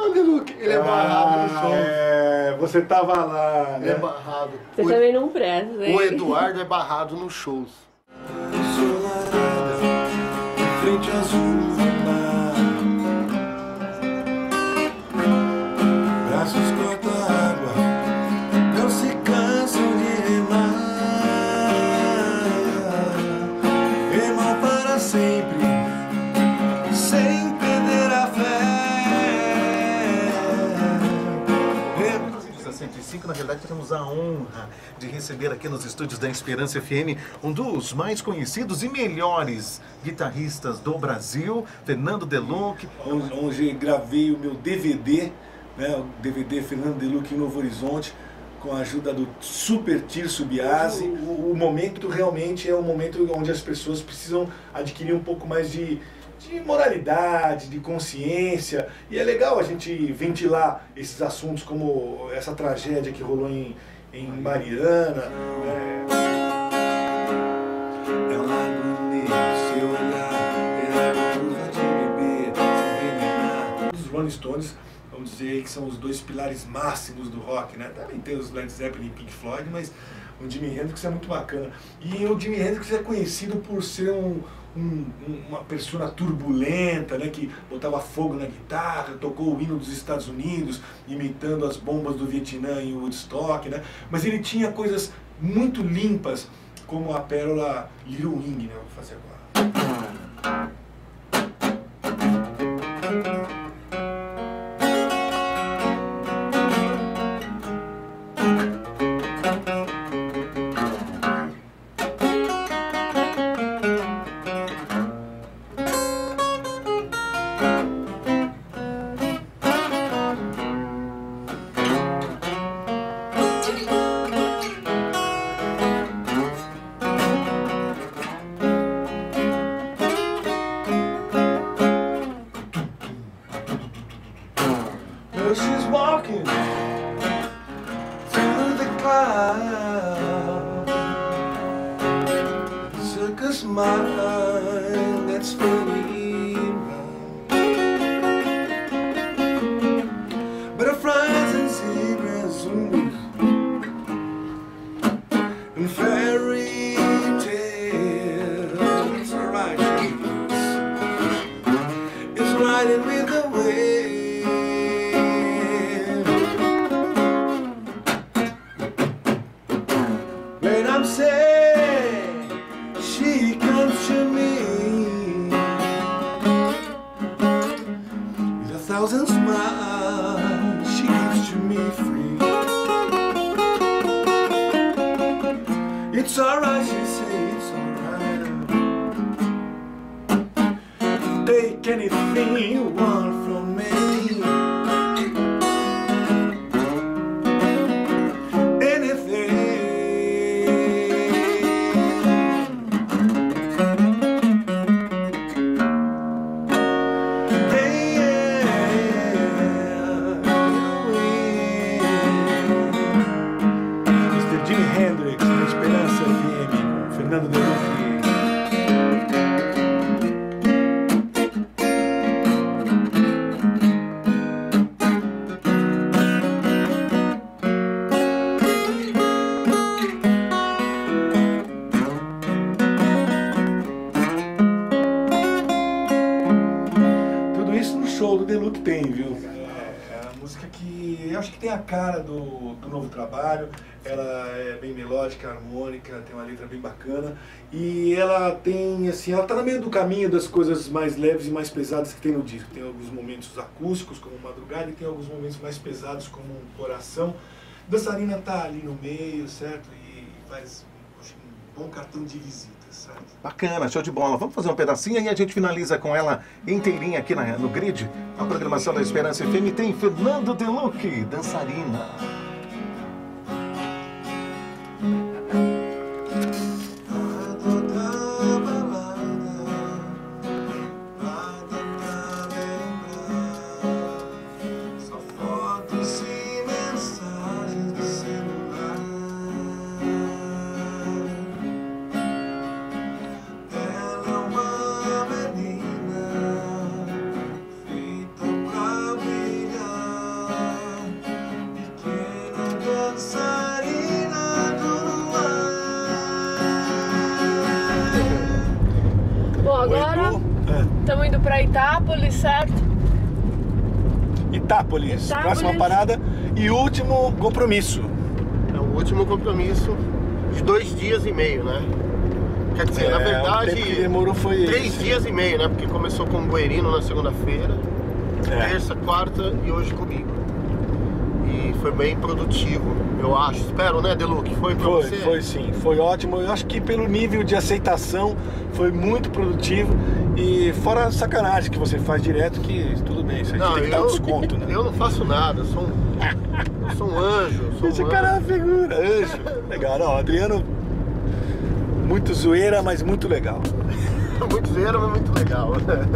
não, Deluque? Ele é barrado no show. É, você tava lá, Ele é né? barrado. Você também não presta, hein? O Eduardo é barrado nos shows. Ensolarada, em frente azul do mar, braços corta água, não se cansam de remar, remam para sempre, sem perder a fé. 105, na realidade, temos a honra de receber aqui nos estúdios da Esperança FM um dos mais conhecidos e melhores guitarristas do Brasil, Fernando Deluque. Onde gravei o meu DVD, né? O DVD Fernando Deluque em Novo Horizonte, com a ajuda do Super Tirso Biasi. O momento realmente é um momento onde as pessoas precisam adquirir um pouco mais de moralidade, de consciência, e é legal a gente ventilar esses assuntos como essa tragédia que rolou em Mariana. É um lago negro, seu olhar, é a curva de beber, envenenar. Os Rolling Stones, vamos dizer que são os dois pilares máximos do rock, né? Também tem os Led Zeppelin e Pink Floyd, mas o Jimi Hendrix é muito bacana. E o Jimi Hendrix é conhecido por ser uma persona turbulenta, né, que botava fogo na guitarra, tocou o hino dos Estados Unidos, imitando as bombas do Vietnã em Woodstock, né? Mas ele tinha coisas muito limpas, como a pérola Little Wing, né? Vou fazer agora. She's walking through the clouds, circus mind that's spinning round. Butterflies and zebras and fairy tales. It's alright, it's riding with the wave. When I'm sad, she comes to me with 1,000 smiles. She gives to me free. It's alright, she says, it's alright. Take anything you want from me. Jimi Hendrix, na Esperança FM, Fernando Deluque. Tudo isso no show do Deluque tem, viu? É a música que eu acho que tem a cara do novo trabalho. Ela é bem melódica, harmônica, tem uma letra bem bacana. E ela tem, assim, ela tá no meio do caminho das coisas mais leves e mais pesadas que tem no disco. Tem alguns momentos acústicos, como Madrugada, e tem alguns momentos mais pesados, como Coração. Dançarina tá ali no meio, certo? E faz, acho, um bom cartão de visita, certo? Bacana, show de bola. Vamos fazer um pedacinho e a gente finaliza com ela inteirinha aqui no grid. A programação da Esperança FM tem Fernando Deluque, Dançarina. para Itápolis, certo? Itápolis, Itápolis. próxima parada e último compromisso. É o último compromisso de 2 dias e meio, né? Quer dizer, na O verdade, tempo que demorou foi 3 dias e meio, né? Porque começou com o Buerino na segunda-feira, É. terça, quarta e hoje comigo. E foi bem produtivo, eu acho. Espero, né, Delu, que foi pra você? Foi sim, foi ótimo. Eu acho que pelo nível de aceitação foi muito produtivo. E fora a sacanagem que você faz direto, que tudo bem, isso a gente tem que dar um desconto, né? Eu não faço nada, eu sou um anjo. Esse cara é uma figura, anjo. Legal, ó, Adriano, muito zoeira, mas muito legal. Muito zoeira, mas muito legal.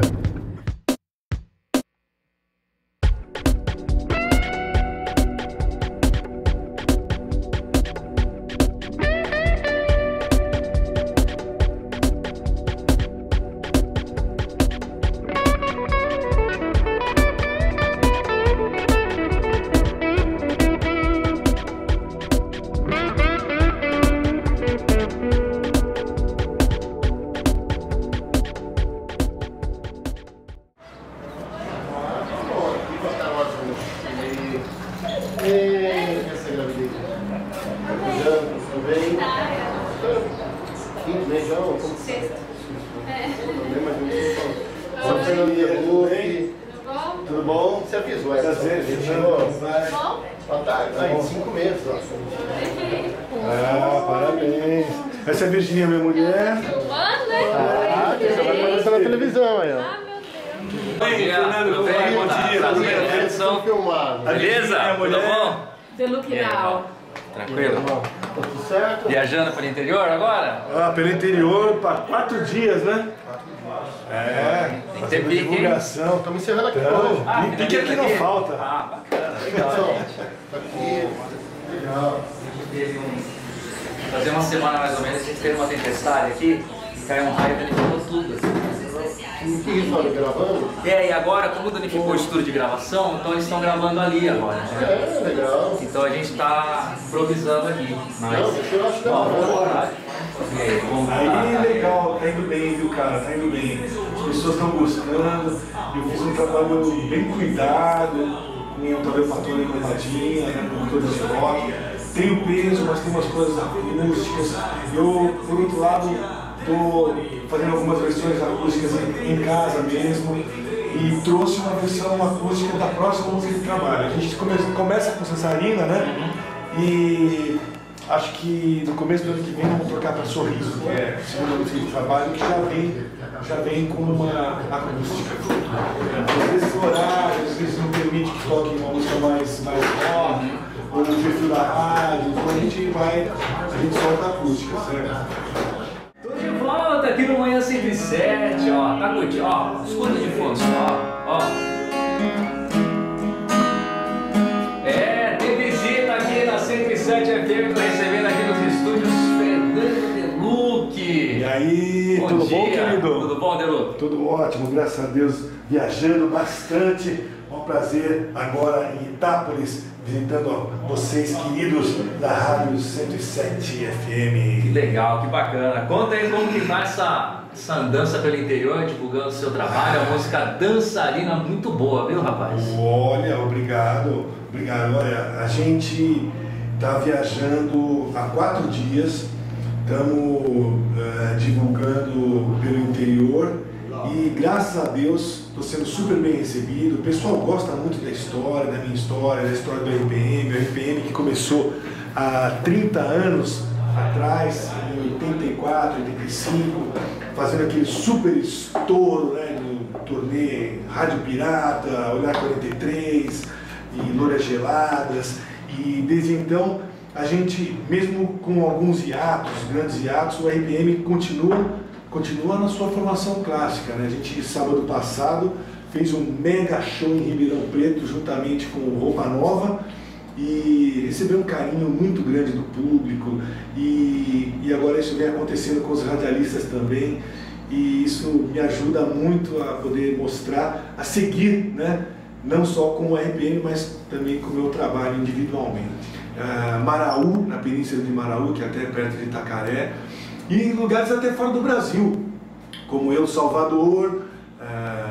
Essa gravidez. Beijando, tudo bem? Quinto, beijão, como sexta. Oi, Fernando, tudo bom? Você avisou, é? Prazer, Fernando. Boa tarde. Em 5 meses, ó. Ah, parabéns. Essa é a Virginia, minha mulher. Ah, você vai aparecer na televisão aí, ó. Oi, Fernando, tudo bem? bom dia. Prazer. Tudo bem? Eles são filmados. Beleza? Minha Tudo mulher. bom? Delu Quiral. Tranquilo? Tá tudo certo? Viajando para o interior agora? Ah, pelo interior, para 4 dias, né? É, Tem que ter fazendo pique, hein? divulgação. Estamos encerrando aqui Então, hoje. e pique aqui não falta. Ah, bacana, legal. Tá aqui. Legal. Teve fazer uma semana mais ou menos, a gente teve uma tempestade aqui, e caiu um raio e danificou tudo. Assim. O que eles falam? Gravando? E agora, como danificou o estúdio de gravação, então eles estão gravando ali agora. Né? É, legal. Então a gente está improvisando aqui. Mas... Não, deixa eu achar. E aí, vamos Aí legal, tá indo bem, viu, cara? Tá indo bem. As pessoas estão gostando. Eu fiz um trabalho bem cuidado, com um tablepatone arrumadinha, né, com coisas de rock. Tem o peso, mas tem umas coisas acústicas. Eu, por outro lado, tô fazendo algumas versões acústicas em casa mesmo. E trouxe uma versão acústica da próxima música de trabalho. A gente começa com Sassarina, né? E acho que no começo do ano que vem vamos trocar para Sorriso, que é a segunda música de trabalho, que já vem com uma acústica. Às vezes o horário, às vezes não permite que toque uma música mais rock, ou no perfil da rádio, então a gente solta a acústica, certo? Tô de volta aqui no Manhã 107, ó, tá curtindo, ó, escuta de fundo, ó. Tem visita aqui na 107 FM, tô recebendo aqui nos estúdios Fernando Deluque. E aí, Bom tudo dia. bom, querido? Tudo bom, Deluque? Tudo ótimo, graças a Deus, viajando bastante. É um prazer agora em Itápolis, visitando vocês, queridos da Rádio 107 Que FM. legal, que bacana. Conta aí como que tá essa andança pelo interior, divulgando o seu trabalho, a música dançarina muito boa, viu, rapaz? Olha, obrigado. Olha, a gente está viajando há 4 dias, estamos divulgando pelo interior e graças a Deus estou sendo super bem recebido. O pessoal gosta muito da história, da minha história, da história do RPM, o RPM que começou há 30 anos atrás, em 84, 85, fazendo aquele super estouro, né, no turnê Rádio Pirata, Olhar 43 e Lourias Geladas, e desde então a gente, mesmo com alguns hiatos, grandes hiatos, o RPM continua na sua formação clássica, né? A gente, sábado passado, fez um mega show em Ribeirão Preto, juntamente com Roupa Nova, e recebeu um carinho muito grande do público, e agora isso vem acontecendo com os radialistas também, e isso me ajuda muito a poder mostrar, a seguir, né? Não só com o RPM, mas também com o meu trabalho individualmente. Maraú, na Península de Maraú, que é até perto de Itacaré, e em lugares até fora do Brasil, como El Salvador,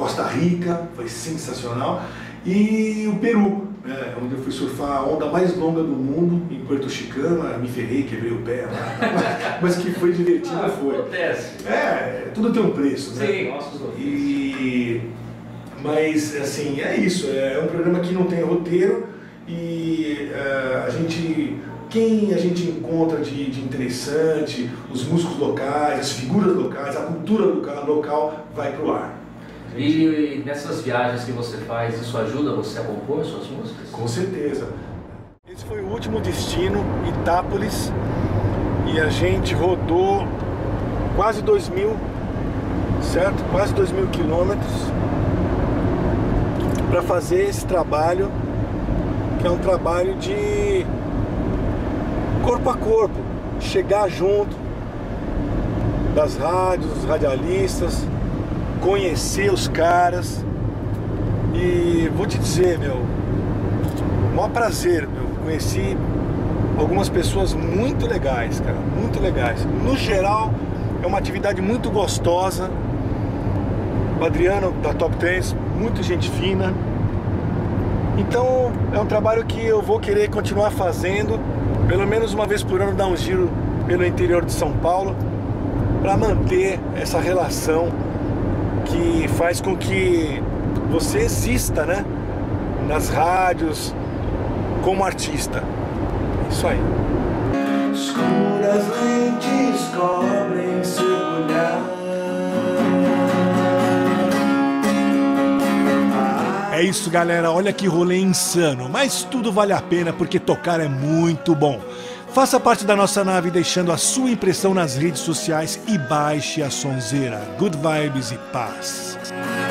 Costa Rica, foi sensacional, e o Peru, né, onde eu fui surfar a onda mais longa do mundo, em Puerto Chicana, me ferrei, quebrei o pé lá, mas que foi divertido, foi. Acontece. Tudo tem um preço, né? Sim, nossos ofícios. Mas, assim, é isso, é um programa que não tem roteiro e quem a gente encontra de interessante, os músicos locais, as figuras locais, a cultura local vai pro ar. E nessas viagens que você faz, isso ajuda você a compor suas músicas? Com certeza. Esse foi o último destino, Itápolis, e a gente rodou quase 2.000, certo? Quase 2.000 quilômetros para fazer esse trabalho, que é um trabalho de corpo a corpo, chegar junto das rádios, dos radialistas, conhecer os caras. E vou te dizer, meu, maior prazer, meu, conheci algumas pessoas muito legais, cara, muito legais. No geral, é uma atividade muito gostosa. O Adriano da Top Dance, muita gente fina. Então é um trabalho que eu vou querer continuar fazendo, pelo menos uma vez por ano, dar um giro pelo interior de São Paulo, para manter essa relação que faz com que você exista, né, nas rádios como artista. Isso aí. Escuras lentes cobrem seu olhar. É isso, galera, olha que rolê insano, mas tudo vale a pena porque tocar é muito bom. Faça parte da nossa nave deixando a sua impressão nas redes sociais e baixe a sonzeira. Good vibes e paz.